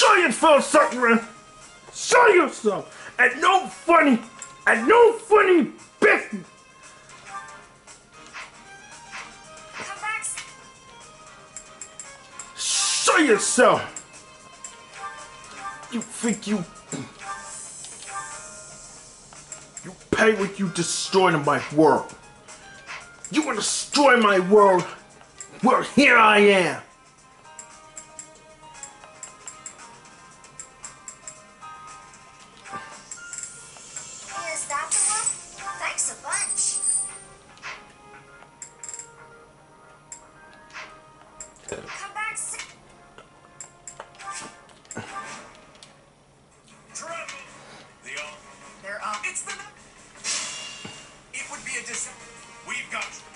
Show yourself, sucker! Show yourself! And no funny business! Come back. Show yourself! You think you pay what you destroyed in my world. You want to destroy my world? Well, here I am. Is that the one? Thanks a bunch. Come back. They're up. It's the. It would be a dis. We've got you.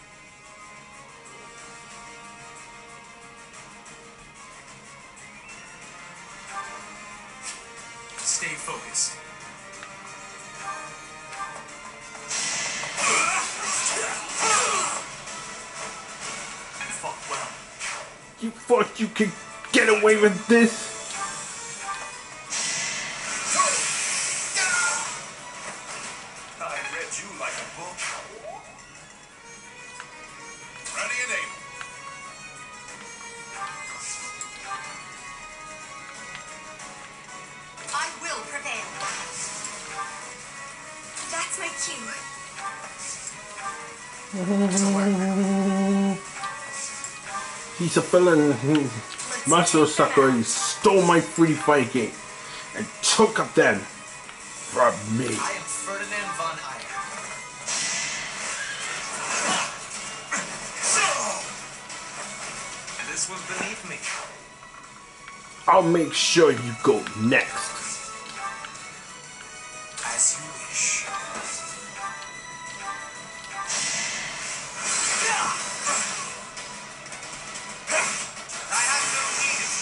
Stay focused. You fought well. You thought you could get away with this? I read you like a book. Ready and able. I will prevail. That's my cue. He's a villain. Master Sakurai stole my free fight game and took them from me. I am Ferdinand von Eyre. This was beneath me. I'll make sure you go next. As you wish. I have no need of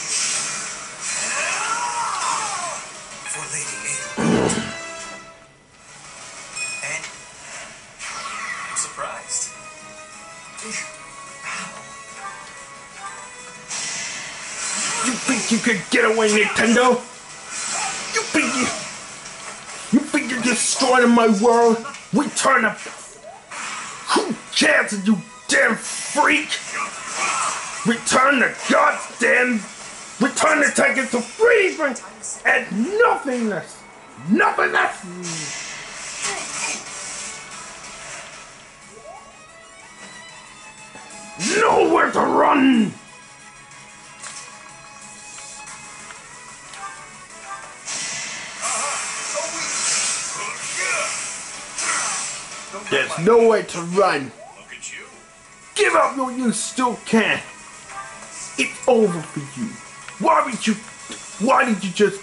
you. For Lady Ada. And I'm surprised. You think you could get away, Nintendo? You think you're destroying my world? Return up. Who cares, you damn freak? Return the goddamn. Return the ticket to freedom and nothingness. Nothingness. Nowhere to run. There's no way to run. Look at you. Give up while you still can. It's over for you. Why did you just...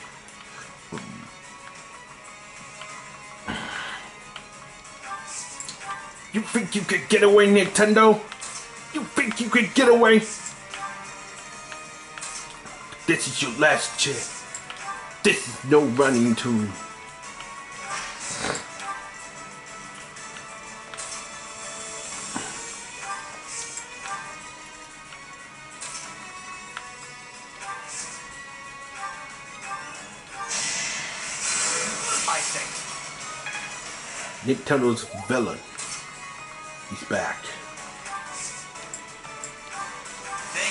You think you could get away, Nintendo? You think you could get away? This is your last chance. This is no running to... I think. Nintendo's villain. He's back. Thank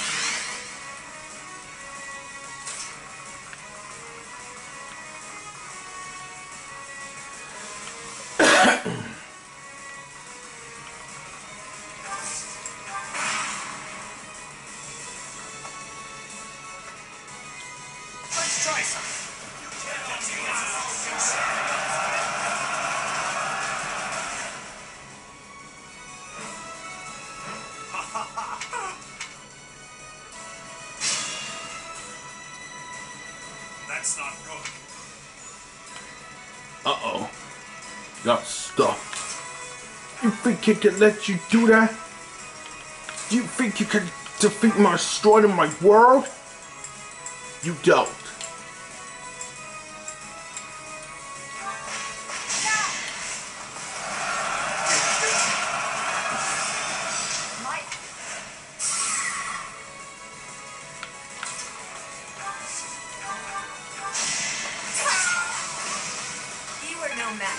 Let's try something. That's not good. Uh-oh. Got stuff. You think it could let you do that? Do you think you could defeat my destroyed in my world? You don't.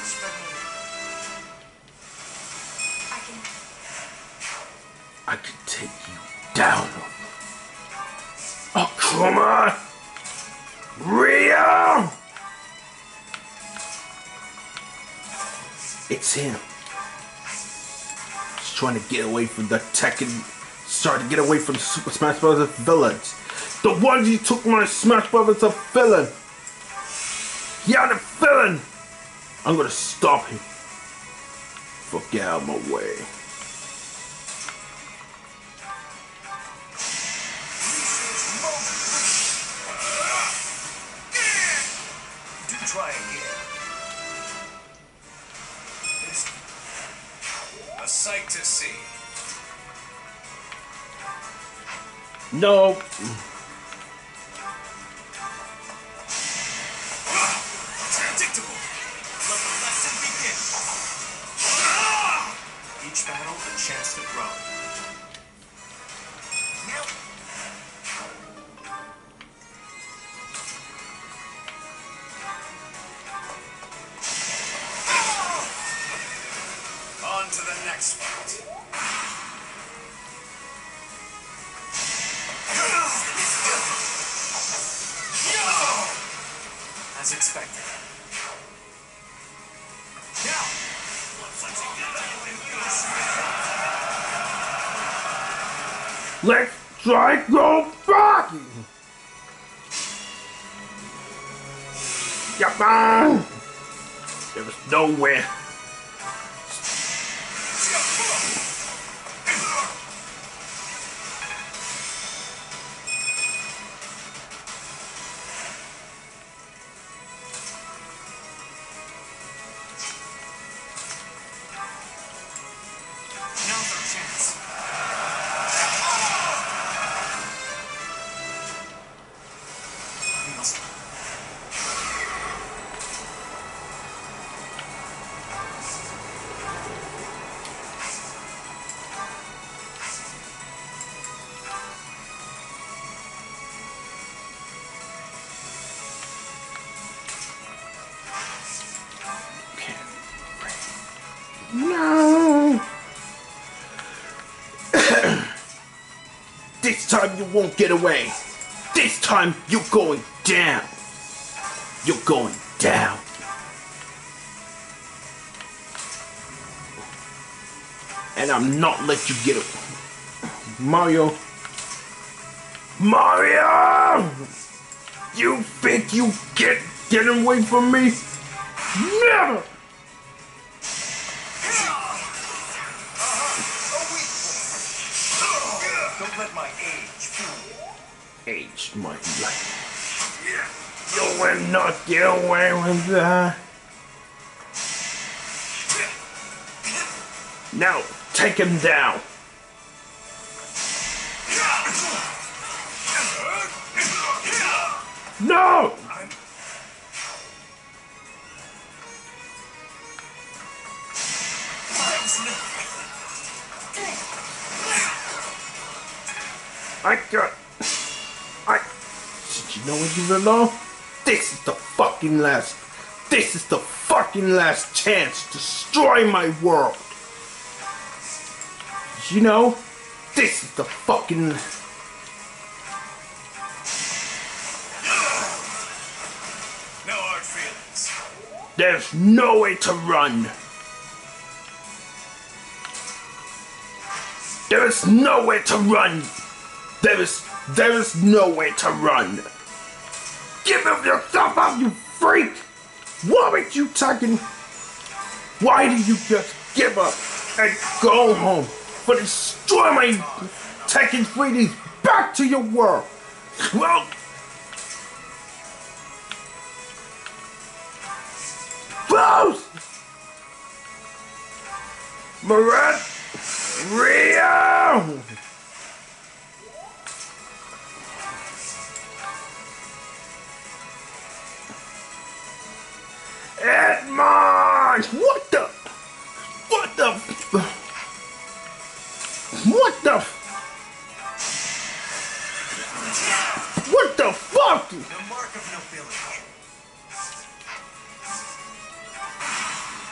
I can take you down. Oh, come on! Rio! It's him. He's trying to get away from the Tekken. He's trying to get away from Super Smash Bros. Villains. The ones who took my Smash Bros. A villain. Yeah, the villain! I'm gonna stop him. Fuck out of my way. Try again. It's a sight to see. No. It's predictable. Let the lesson begin. Each battle a chance to grow. On to the next fight. As expected. Now, Let's try go back. Yeah, man. There was nowhere. now's our chance. No. This time you won't get away. This time you're going down. You're going down. And I'm not let you get away. Mario. Mario! You think you get away from me? Never! Don't let my age fool you. Age my life. You will not get away with that. Now, take him down. No! Did you know what you know? This is the fucking last. This is the fucking last chance to destroy my world. You know, this is the fucking. No hard feelings. There's no way to run. There is nowhere to run. There is nowhere to run. Give up yourself up, you freak! Why would you taking? Why did you just give up and go home? But destroy my Tekken 3Ds back to your world. Well, close. Marat, Rio. Edmond! What the? What the? What the? What the fuck? The mark of nobility.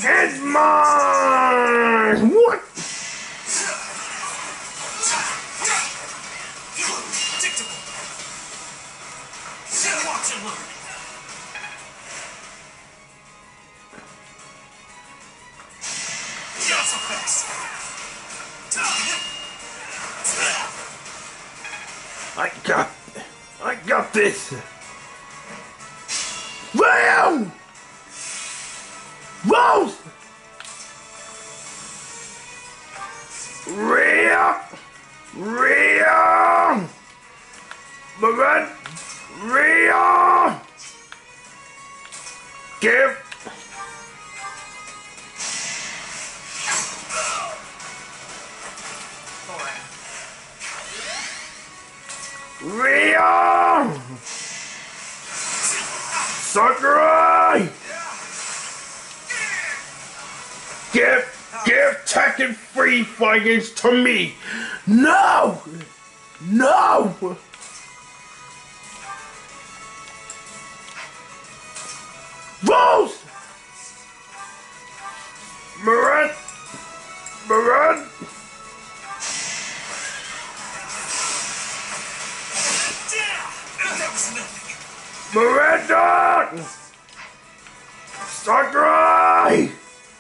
It's mine! What? Predictable. Watch and learn. Not so fast. I got this. Bam! Rose! Rhea! Rhea! Miranda! Rhea! Give! Rhea! Sakurai! Give Tekken free fighters to me! No! No! Rose! Miranda! Miranda! That was nothing. Miranda! Sakurai!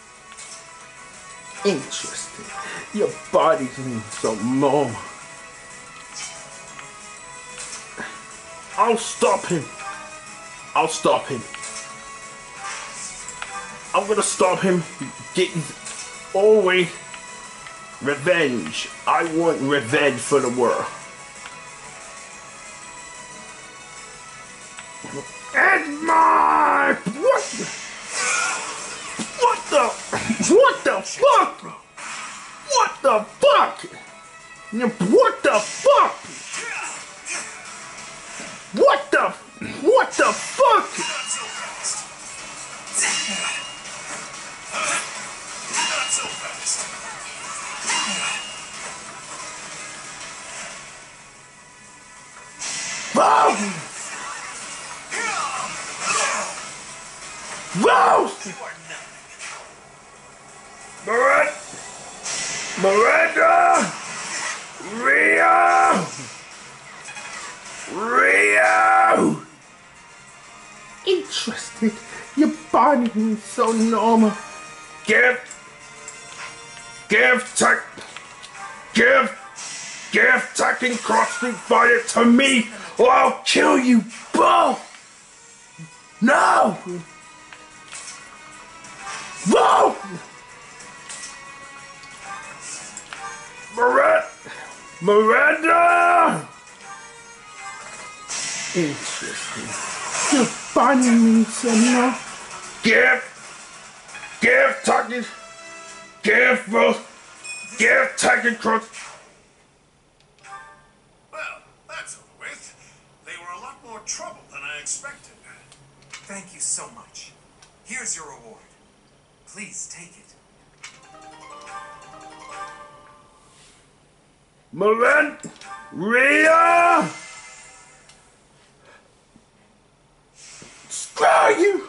Interesting. Your body's in so long. I'll stop him. I'll stop him. I'm gonna stop him getting always revenge. I want revenge for the world. And my what the fuck? What the fuck? What the fuck? What the fuck? Not so fast. Not so fast. Rose! You are nothing. Miranda! Rio! Rio! Interesting. Your body is so normal. Give Tekken Cross Street Fighter to me, or I'll kill you both. No! Whoa! Miranda! Interesting. You're finding me some more. Give Tekken Cross. Well, that's over with. They were a lot more trouble than I expected. Thank you so much. Here's your reward. Please take it. Rhea! Screw you!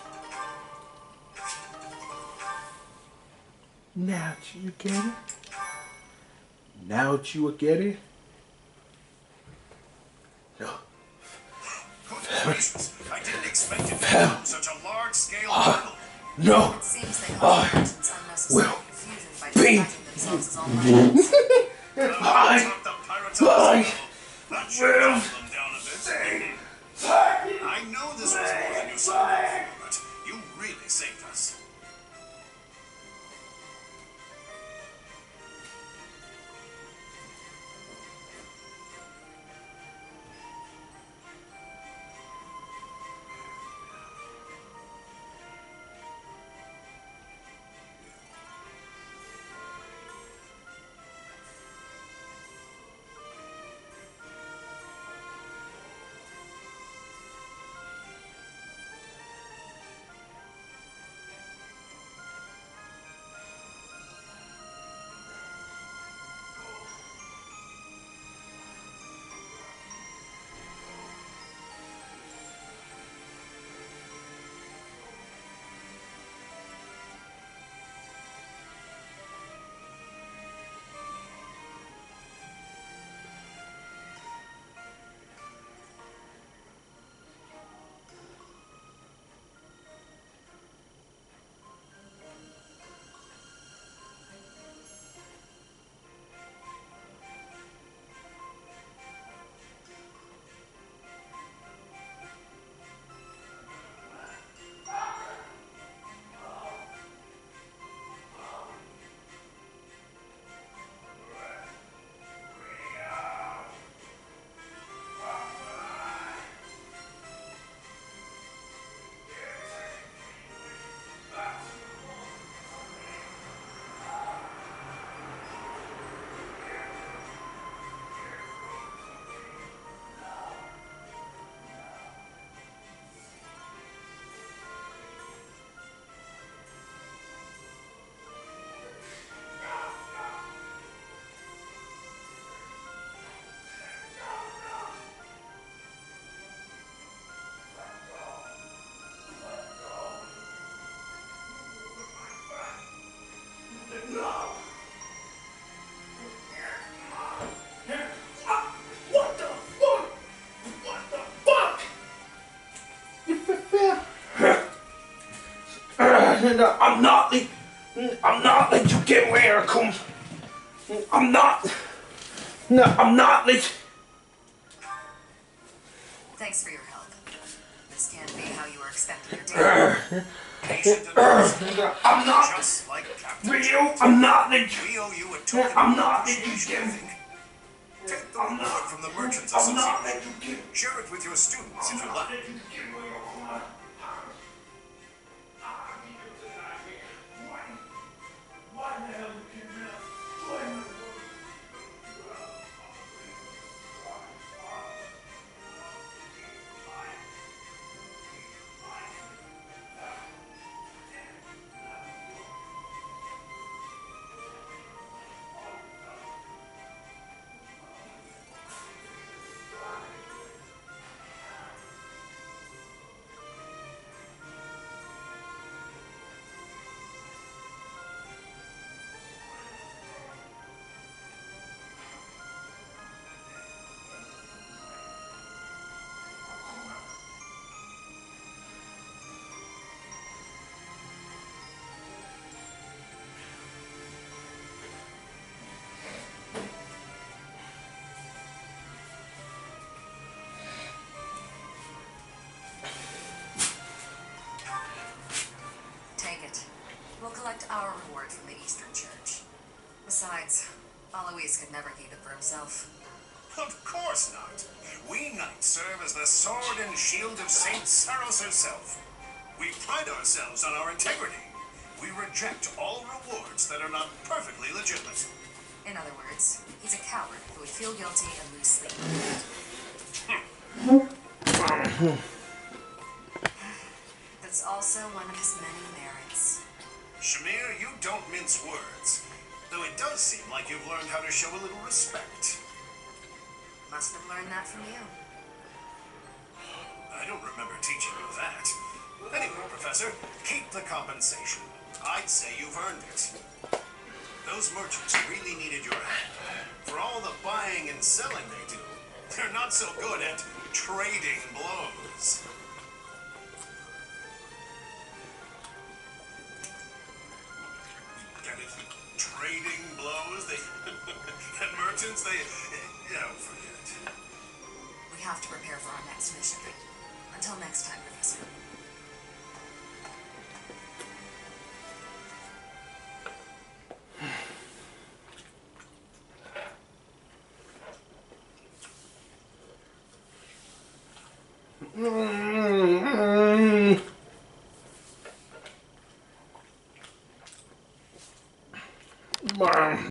Now do you get it? Now do you get it? No. Good gracious, I didn't expect it to become such a large-scale battle. No! It seems they cause patients unnecessary Will confusion by be. distracting themselves as all minds. That should calm them down a bit. I know this was more than you signed up for, but you really saved us. I'm not late. I'm not late. You get where I come. I'm not. No, I'm not late. Thanks for your help. This can't be how you were expecting your day. Patient and I'm not. just like Captain Rio, I'm not late. We owe you a token. I'm not late. You appreciation, I get me. think. Take the I'm reward not. from the Merchants I'm not late. Association. You get. Share it with your students if you I'm not like. late. You get where I come. Why the hell you came out? Why? Take it. We'll collect our reward from the Eastern Church. Besides, Alois could never keep it for himself. Of course not. We knights serve as the sword and shield of Saint Saros herself. We pride ourselves on our integrity. We reject all rewards that are not perfectly legitimate. In other words, he's a coward who would feel guilty and lose sleep. That's also one of his many merits. Shamir, you don't mince words. Though it does seem like you've learned how to show a little respect. Must have learned that from you. I don't remember teaching you that. Anyway, Professor, keep the compensation. I'd say you've earned it. Those merchants really needed your help. For all the buying and selling they do, they're not so good at trading blows. Get it? Trading blows? They... and merchants, they... forget it. We have to prepare for our next mission. Until next time, Professor.